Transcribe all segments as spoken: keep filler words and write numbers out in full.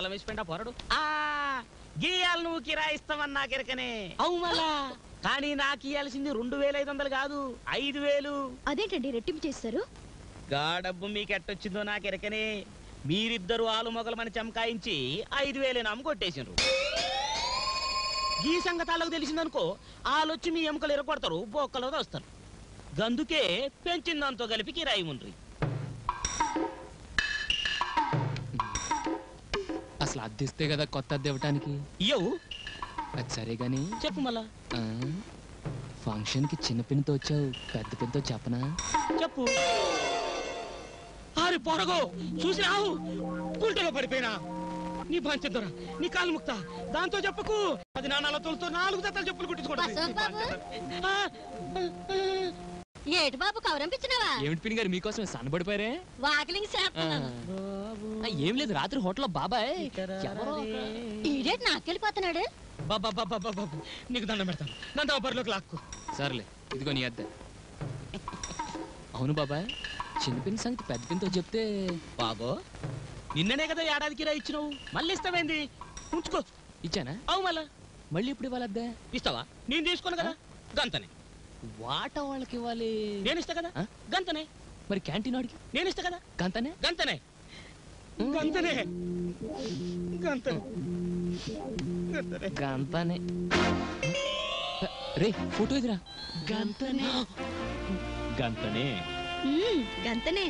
కాలం వేసిపోయిందా పోరడు ఆ గీయాలు నువ్వు కిరాయిస్తావని నాకెరకనే అవు మళ్ళా కానీ నాకు ఇయ్యాల్సింది రెండు వేల ఐదు వందలు కాదు ఐదు వేలు అదేంటండి రెట్టింపు చేస్తారు గా డబ్బు మీకు ఎట్టొచ్చిందో నాకెరకనే మీరిద్దరు ఆలు మొగలమని చమకాయించి ఐదు వేలే నమ్ము కొట్టేసిండ్రు ఈ సంగతాలకు తెలిసిందనుకో ఆలొచ్చి మీ ఎముకలు ఎరగొడతారు బొక్కలో వస్తారు గందుకే పెంచిందంతో కలిపి కిరాయి ఉండ్రి అసలు అద్దెస్తే కదా కొత్త అద్దె ఇవ్వటానికి ఇయ్యవు అది సరే గాని చెప్పు మళ్ళా ఫంక్షన్ కి చిన్న పిన్నితో వచ్చావు పెద్ద పిన్నితో చెప్పనా చెప్పు ఆరి పొరగో చూసి రావు గుంటలో పడిపోయినా నీ పంచదొర నీ కాలు ముక్త దాంతో చెప్పకు అది నాన్నల తోలుతో నాలుగు జతలు చెప్పులు కుట్టించుకోవడం ఏటి బాబు కవరంపించినావా ఏమిటి పిన్ని గారు మీకోసం సన్నబడిపోయారే వాకిలింగ్ ఏం లేదు రాత్రి హోటల్లో బాబాయ్ ఈడేటి నాకెళ్ళిపోతున్నాడు బాబా బాబా బాబా నీకు దండం పెడతాను నంద బరిలోకి లాక్కు సర్లే ఇదిగో నీ అద్దె అవును బాబాయ్ చిన్న పిన్ని సంగతి పెద్ద పిన్నితో చెప్తే బాబో నిన్ననే కదా ఏడాదికి రా ఇచ్చినావు మళ్ళీ ఇస్తావేంది ఉంచుకో ఇచ్చానా అవు మళ్ళా మళ్ళీ ఇప్పుడు ఇవ్వాలి అద్దె ఇస్తావా నేను తీసుకోను కదా గంతనే వాట వాళ్ళకి ఇవ్వాలి నేను ఇస్తా కదా గంతనే మరి క్యాంటీన్ వాడికి నేను ఇస్తా కదా గంతనే గంతనే గంతనే గంతనే గంతనే రే ఫోటో ఎదురా గంతనే గంతనే గంతనే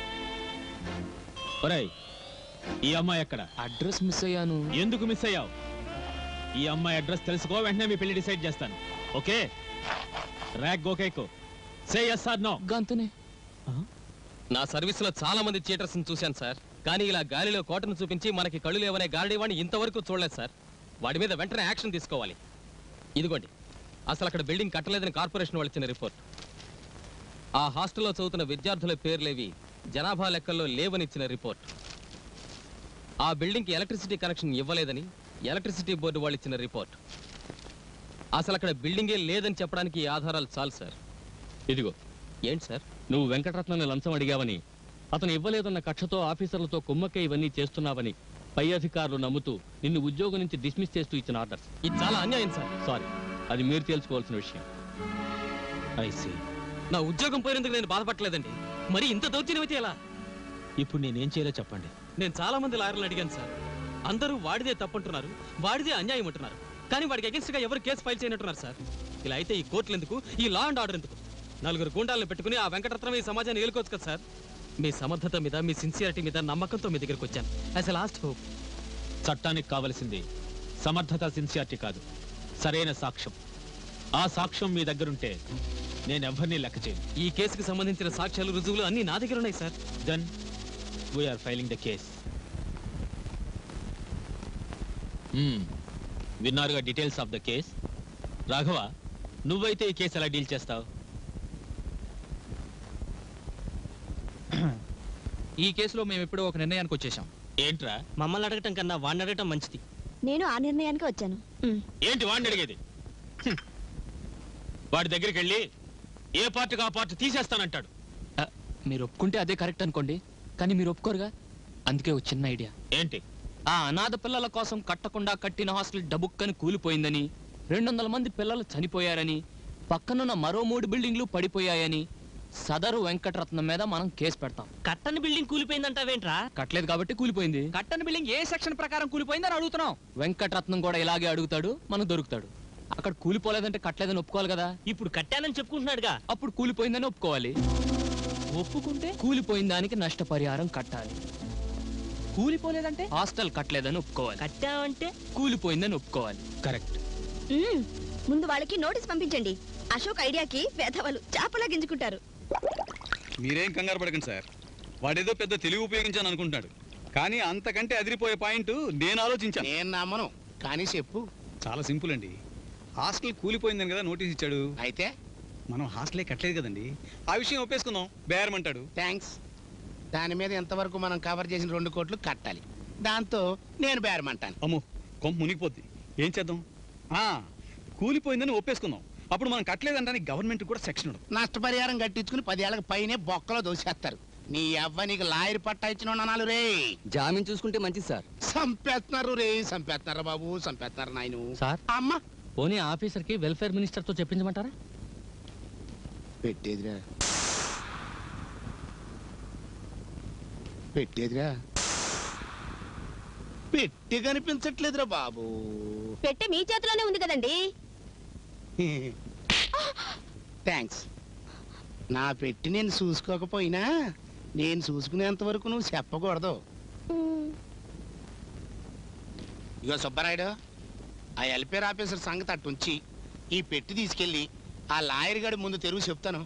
ఒరేయ్ ఈ అమ్మాయి ఎక్కడ అడ్రస్ మిస్ అయ్యాను ఎందుకు మిస్ అయ్యావు ఈ అమ్మాయి అడ్రస్ తెలుసుకో వెంటనే మీ పెళ్లి డిసైడ్ చేస్తాను ఓకే ర్యాక్ గోకేకు సే yes or no గంతనే నా సర్వీస్ లో చాలా మంది థియేటర్స్ చూశాను సార్ కానీ ఇలా గాలిలో కోటను చూపించి మనకి కళ్ళు లేవనే గారడీ వాడిని ఇంతవరకు చూడలేదు సార్ వాడి మీద వెంటనే యాక్షన్ తీసుకోవాలి ఇదిగోండి అసలు అక్కడ బిల్డింగ్ కట్టలేదని కార్పొరేషన్ వాళ్ళు ఇచ్చిన రిపోర్ట్ ఆ హాస్టల్లో చదువుతున్న విద్యార్థుల పేర్లేవి జనాభా లెక్కల్లో లేవని ఇచ్చిన రిపోర్ట్ ఆ బిల్డింగ్కి ఎలక్ట్రిసిటీ కనెక్షన్ ఇవ్వలేదని ఎలక్ట్రిసిటీ బోర్డు వాళ్ళు ఇచ్చిన రిపోర్ట్ అసలు అక్కడ బిల్డింగే లేదని చెప్పడానికి ఈ ఆధారాలు చాలు సార్ ఇదిగో ఏంటి సార్ నువ్వు వెంకటరత్నాన్ని లంచం అడిగావని అతను ఇవ్వలేదన్న కక్షతో ఆఫీసర్లతో కుమ్మక్క ఇవన్నీ చేస్తున్నావని పై అధికారులు నమ్ముతూ నిన్ను ఉద్యోగం నుంచి డిస్మిస్ చేస్తూ ఇచ్చిన ఆర్డర్స్ ఇది చాలా అన్యాయం సార్ సారీ అది మీరు తెలుసుకోవాల్సిన విషయం ఐసీ నా ఉద్యోగం పోయినందుకు నేను బాధపడలేదండి మరి ఇంత దౌర్జన్యం అయితే ఎలా ఇప్పుడు నేనేం చేయాలో చెప్పండి నేను చాలా మంది లాయర్లు అడిగాను సార్ అందరూ వాడిదే తప్పంటున్నారు వాడిదే అన్యాయం అంటున్నారు కానీ వాడికి అగెన్స్ట్ గా ఎవరు కేసు ఫైల్ చేయనట్టున్నారు సార్ ఇలా అయితే ఈ కోర్టులు ఎందుకు ఈ లా అండ్ ఆర్డర్ ఎందుకు నలుగురు గుండాలను పెట్టుకుని ఆ వెంకటరత్నం ఈ సమాజాన్ని ఏలుకోవచ్చు కదా సార్ మీ సమర్థత మీద మీ సిన్సియారిటీ మీద నమ్మకంతో మీ దగ్గరికి వచ్చాను యాజ్ ఎ లాస్ట్ హోప్ చట్టానికి కావలసింది సమర్థత సిన్సియారిటీ కాదు సరైన సాక్ష్యం ఆ సాక్ష్యం మీ దగ్గరుంటే నేను ఎవరిని లెక్క చేయను ఈ కేసుకు సంబంధించిన సాక్ష్యాలు రుజువులు అన్ని నా దగ్గర ఉన్నాయి sir then we are filing the case విన్నారుగా details of the case Raghava నువ్వైతే ఈ కేసు ఎలా డీల్ చేస్తావు ఈ కేసులో మేము ఎప్పుడో ఒక నిర్ణయానికి వచ్చేసాం ఏంట్రా మమ్మల్ని అడగటం కన్నా వాడిని అడగటం మంచిది నేను ఆ నిర్ణయానికి వచ్చాను ఏంటి వాడిని అడిగేది వాడి దగ్గరికి వెళ్ళి ఏ పార్టీకి ఆ పార్టీ తీసేస్తానంటాడు మీరు ఒప్పుకుంటే అదే కరెక్ట్ అనుకోండి కానీ మీరు ఒప్పుకోరుగా అందుకే ఒక చిన్న ఐడియా ఏంటి ఆ అనాథ పిల్లల కోసం కట్టకుండా కట్టిన హాస్టల్ డబుక్కని కూలిపోయిందని రెండు వందల మంది పిల్లలు చనిపోయారని పక్కనున్న మరో మూడు బిల్డింగ్లు పడిపోయాయని సదరు వెంకటరత్నం మీద మనం కేసు పెడతాం కట్టని బిల్డింగ్ కూలిపోయిందంటావేంట్రా కట్టలేదు కాబట్టి కూలిపోయింది కట్టని బిల్డింగ్ ఏ సెక్షన్ ప్రకారం కూలిపోయిందని అడుగుతున్నాం వెంకటరత్నం కూడా ఇలాగే అడుగుతాడు మనకు దొరుకుతాడు అక్కడ కూలిపోలేదంటే కట్టలేదని ఒప్పుకోవాలి కదా ఇప్పుడు కట్టానని చెప్పుకుంటున్నాడుగా అప్పుడు కూలిపోయిందని ఒప్పుకోవాలి ఒప్పుకుంటే కూలిపోయిన దానికి నష్టపరిహారం కట్టాలి కూలిపోలేదంటే హాస్టల్ కట్టలేదని ఒప్పుకోవాలి కట్టామంటే కూలిపోయిందని ఒప్పుకోవాలి కరెక్ట్ ముందు వాళ్ళకి నోటీస్ పంపించండి అశోక్ ఐడియాకి వేధవలు చాపలా గింజుకుంటారు మీరేం కంగారు పడకండి సార్ వాడేదో పెద్ద తెలివి ఉపయోగించాను అనుకుంటున్నాడు కానీ అంతకంటే అదిరిపోయే పాయింట్ నేను ఆలోచించాను నేను నమ్మను కానీ చెప్పు చాలా సింపుల్ అండి హాస్టల్ కూలిపోయిందని కదా నోటీస్ ఇచ్చాడు అయితే మనం హాస్టలే కట్టలేదు కదండి ఆ విషయం ఒప్పేసుకుందాం బేరమంటాడు థ్యాంక్స్ దాని మీద ఎంతవరకు మనం కవర్ చేసిన రెండు కోట్లు కట్టాలి దాంతో నేను బేరమంటాను అమ్మో కొంప మునిగిపోద్ది ఏం చేద్దాం ఆ కూలిపోయిందని ఒప్పేసుకుందాం అప్పుడు మనం కట్టలేదంటానికి గవర్నమెంట్ కూడా సెక్షన్ నష్టపరిహారం కట్టించుకుని పదేళ్లకు పైనే బొక్కలో దోసేస్తారు నీ అవ్వ నీకు లాయర్ పట్టా ఇచ్చిన అనాలు రే. జామీన్ చూసుకుంటే మంచిది సార్. సంపేస్తున్నారు రే, సంపేస్తున్నారా బాబు, సంపేస్తున్నారు నాయను. సార్ అమ్మా పోనీ ఆఫీసర్కి వెల్ఫేర్ మినిస్టర్తో చెప్పించమంటారా? పెట్టేదిరా పెట్టేదిరా పెట్టి కనిపించట్లేదురా బాబు. పెట్టే మీ చేతిలోనే ఉంది కదండి. థ్యాంక్స్. నా పెట్టి నేను చూసుకోకపోయినా నేను చూసుకునేంత వరకు నువ్వు చెప్పకూడదు. ఇగో సుబ్బరాయుడు, ఆ వెల్ఫేర్ ఆఫీసర్ సంగతి అట్టుంచి ఈ పెట్టి తీసుకెళ్ళి ఆ లాయర్ గారి ముందు తెరువు చెప్తాను.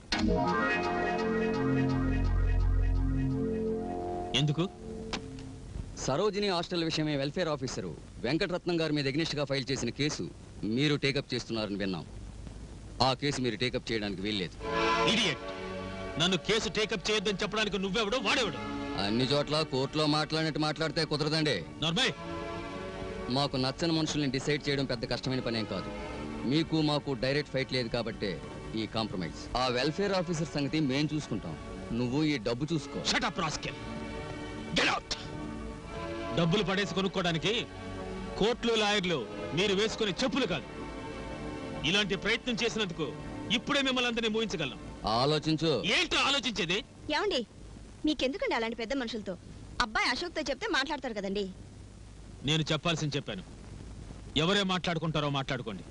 ఎందుకు? సరోజిని హాస్టల్ విషయమే వెల్ఫేర్ ఆఫీసరు వెంకటరత్నం గారి మీద ఎగ్నిస్ట్ గా ఫైల్ చేసిన కేసు మీరు టేకప్ చేస్తున్నారని విన్నాం. ఆ కేసు మీరు టేకప్ చేయడానికి వీల్లేదు. ఇడియట్! నన్ను కేసు టేకప్ చేయొద్దని చెప్పడానికి నువ్వెవడు, వాడేవాడు? అన్ని చోట్ల కోర్టులో మాట్లాడినట్టు మాట్లాడితే కుదరదండి. నార్మల్. మాకు నచ్చని మనుషుల్ని డిసైడ్ చేయడం పెద్ద కష్టమైన పనేం కాదు. మీకు మాకు డైరెక్ట్ ఫైట్ లేదు కాబట్టే ఈ కాంప్రమైజ్. ఆ వెల్ఫేర్ ఆఫీసర్ సంగతి మేం చూసుకుంటాం, నువ్వు ఈ డబ్బు చూసుకో. Shut up rascal. Get out. డబ్బులు పడేసి కొనుక్కోవడానికి కోర్టులు లాయర్లు మీరు వేసుకునే చెప్పులు కాదు. ఇలాంటి ప్రయత్నం చేసినందుకు ఇప్పుడే మిమ్మల్ని అందరినీ ఊహించగలం. ఆలోచించు. ఏంటో ఆలోచించేది? ఏమండి, మీకెందుకండి అలాంటి పెద్ద మనుషులతో? అబ్బాయి అశోక్తో చెప్తే మాట్లాడతారు కదండి. నేను చెప్పాల్సింది చెప్పాను. ఎవరే మాట్లాడుకుంటారో మాట్లాడుకోండి.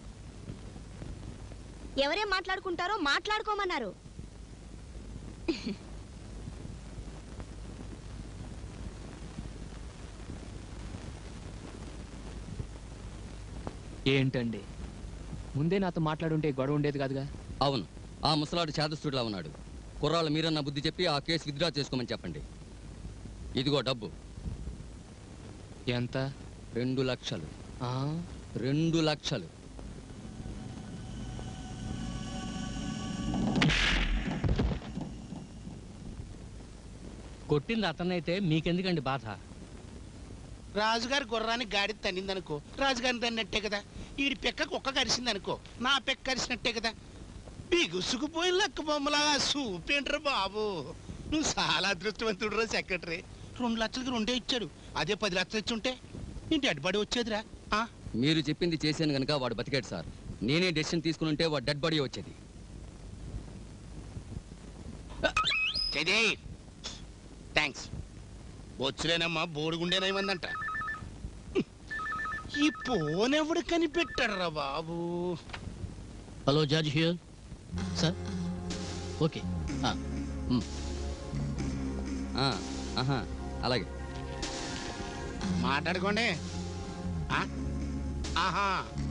ఎవరేం మాట్లాడుకుంటారో మాట్లాడుకోమన్నారు. ఏంటండి, ముందే నాతో మాట్లాడుంటే గొడవ ఉండేది కాదుగా. అవును, ఆ ముసలాడు చేదస్తుడిలా ఉన్నాడు. కుర్రాళ్ళు మీరన్న బుద్ధి చెప్పి ఆ కేసు విత్డ్రా చేసుకోమని చెప్పండి. ఇదిగో డబ్బు. ఎంత? రెండు లక్షలు. ఆ? రెండు లక్షలు. కొట్టింది అతనైతే మీకెందుకండి బాధ? రాజుగారి గుర్రాన్ని గాడి తన్నిందనుకో, రాజుగారిని తన్నట్టే కదా. ఈడి పెక్క కుక్క కరిసిందనుకో, నా పెక్క కరిసినట్టే కదా. బిగుసుకుపోయిన లెక్క బొమ్మలా సూపేంట్రా బాబు. నువ్వు చాలా అదృష్టవంతుడు రా సెక్రటరీ. రెండు లక్షలకి రెండే ఇచ్చాడు. అదే పది లక్షలు ఇచ్చుంటే నేను డెడ్ బాడీ వచ్చేదిరా. మీరు చెప్పింది చేశాను గనక వాడు బతికాడు సార్. నేనే డెసిషన్ తీసుకుని ఉంటే వాడు డెడ్ బాడీ వచ్చేది. థ్యాంక్స్. బొచ్చులేనమ్మా బోడిగుండేనేమందంట. ఈ ఫోన్ ఎవడు కనిపెట్టాడు రా బాబు. Hello judge here sir. Okay అలాగే మాట్లాడుకోండి. ఆహా